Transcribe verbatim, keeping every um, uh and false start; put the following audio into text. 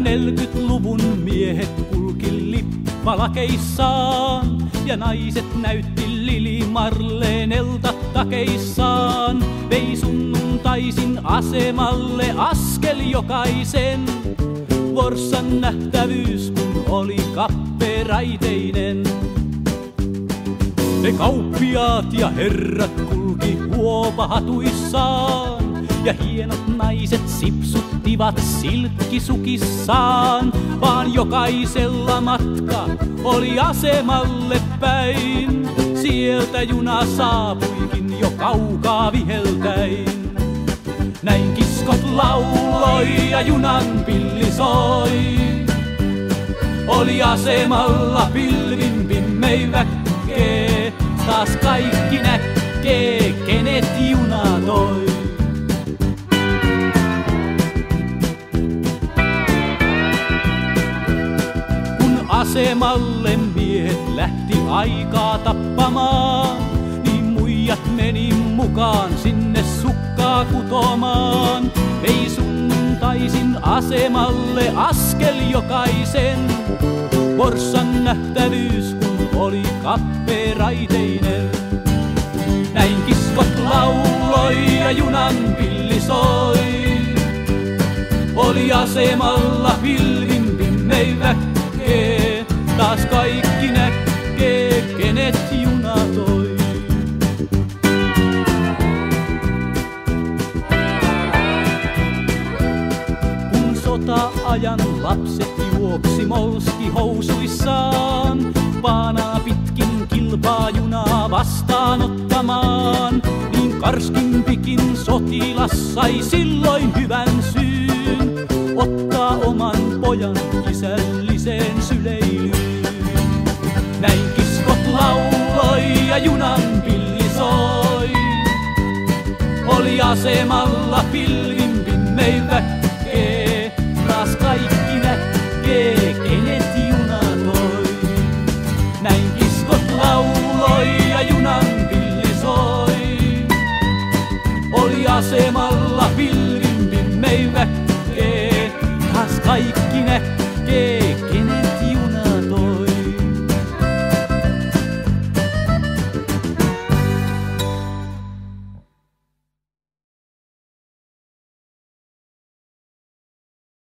neljäkymmentäluvun miehet kulki lippalakeissaan ja naiset näytti Lili Marleenelta takeissaan. Vei sunnuntaisin asemalle askel jokaisen. Forssan nähtävyys kun oli kapperaiteinen. Ne kauppiaat ja herrat kulki huopahatuissaan ja hienot naiset sipsuttivat silkkisukissaan. Vaan jokaisella matka oli asemalle päin. Sieltä juna saapuikin jo kaukaa viheltäin. Näin kiskot lauloi ja junan pilli soi. Oli asemalla pilvin pimmei väkkee. Taas kaikki näkee, kenet juna toi. Kun asemalle miehet lähti aikaa tappamaan, niin muijat meni mukaan sinne sukkaa kutomaan. Vei sunnuntaisin asemalle askel jokaisen. Forssan nähtävyys kun oli kapperaiteinen. Näin kiskot lauloi ja junan pilli soi. Oli asemalla pilvin pimmei väkkee. Taas kaikki näkee, kenet juna toi. Kun sota-ajan lapset juoksi molskihousuissaan, paanaa pitkin kilpaa junaa vastaanottamaan, niin karskimpikin sotilas sai silloin hyvän syyn ottaa oman pojan isälliseen syleilyyn. Näin kiskot lauloi ja junan pilli soi. Oli asemalla pilli